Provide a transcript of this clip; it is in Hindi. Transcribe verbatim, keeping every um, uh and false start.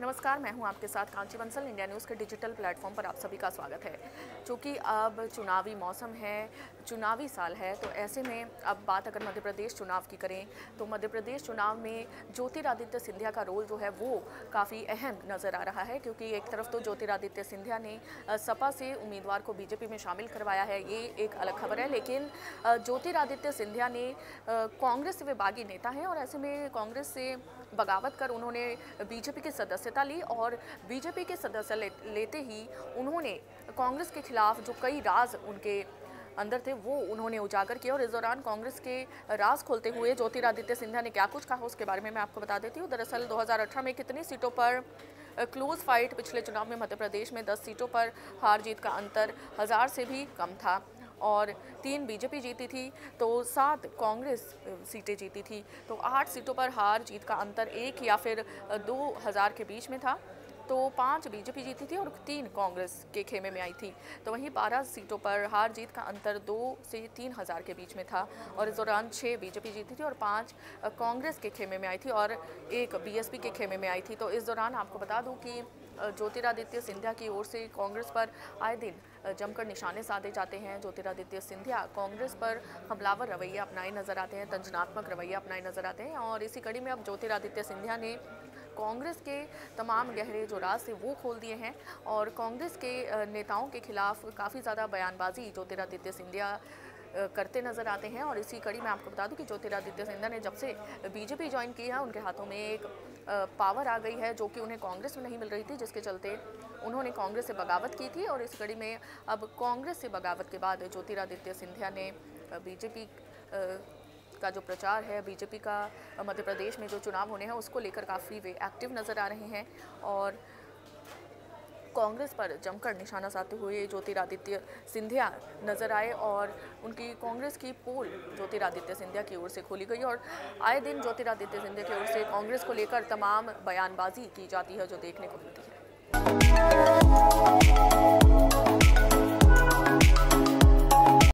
नमस्कार, मैं हूं आपके साथ कांची बंसल। इंडिया न्यूज़ के डिजिटल प्लेटफॉर्म पर आप सभी का स्वागत है। चूँकि अब चुनावी मौसम है, चुनावी साल है, तो ऐसे में अब बात अगर मध्य प्रदेश चुनाव की करें तो मध्य प्रदेश चुनाव में ज्योतिरादित्य सिंधिया का रोल जो है वो काफ़ी अहम नज़र आ रहा है, क्योंकि एक तरफ तो ज्योतिरादित्य सिंधिया ने सपा से उम्मीदवार को बीजेपी में शामिल करवाया है, ये एक अलग खबर है। लेकिन ज्योतिरादित्य सिंधिया ने कांग्रेस से वे बागी नेता हैं और ऐसे में कांग्रेस से बगावत कर उन्होंने बीजेपी की सदस्यता ली और बीजेपी के सदस्य ले, लेते ही उन्होंने कांग्रेस के खिलाफ जो कई राज उनके अंदर थे वो उन्होंने उजागर किया। और इस दौरान कांग्रेस के राज खोलते हुए ज्योतिरादित्य सिंधिया ने क्या कुछ कहा उसके बारे में मैं आपको बता देती हूँ। दरअसल दो हज़ार अठारह में कितनी सीटों पर क्लोज फाइट, पिछले चुनाव में मध्य प्रदेश में दस सीटों पर हार जीत का अंतर हज़ार से भी कम था और तीन बीजेपी जीती थी तो सात कांग्रेस सीटें जीती थी, तो आठ सीटों पर हार जीत का अंतर एक या फिर दो हज़ार के बीच में था। तो पांच बीजेपी जीती थी और तीन कांग्रेस के खेमे में आई थी। तो वहीं बारह सीटों पर हार जीत का अंतर दो से तीन हज़ार के बीच में था और इस दौरान छः बीजेपी जीती थी और पाँच कांग्रेस के खेमे में आई थी और एक बीएसपी के खेमे में आई थी। तो इस दौरान आपको बता दूं कि ज्योतिरादित्य सिंधिया की ओर से कांग्रेस पर आए दिन जमकर निशाने साधे जाते हैं। ज्योतिरादित्य सिंधिया कांग्रेस पर हमलावर रवैया अपनाए नजर आते हैं, तंजनात्मक रवैया अपनाए नजर आते हैं और इसी कड़ी में अब ज्योतिरादित्य सिंधिया ने कांग्रेस के तमाम गहरे जो राज थे वो खोल दिए हैं और कांग्रेस के नेताओं के खिलाफ काफ़ी ज़्यादा बयानबाजी ज्योतिरादित्य सिंधिया करते नजर आते हैं। और इसी कड़ी में आपको बता दूं कि ज्योतिरादित्य सिंधिया ने जब से बीजेपी ज्वाइन की है उनके हाथों में एक पावर आ गई है जो कि उन्हें कांग्रेस में नहीं मिल रही थी, जिसके चलते उन्होंने कांग्रेस से बगावत की थी। और इस कड़ी में अब कांग्रेस से बगावत के बाद ज्योतिरादित्य सिंधिया ने बीजेपी का जो प्रचार है, बीजेपी का मध्य प्रदेश में जो चुनाव होने हैं उसको लेकर काफ़ी वे एक्टिव नज़र आ रहे हैं और कांग्रेस पर जमकर निशाना साधते हुए ज्योतिरादित्य सिंधिया नजर आए और उनकी कांग्रेस की पोल ज्योतिरादित्य सिंधिया की ओर से खोली गई और आए दिन ज्योतिरादित्य सिंधिया की ओर से कांग्रेस को लेकर तमाम बयानबाजी की जाती है जो देखने को मिलती है।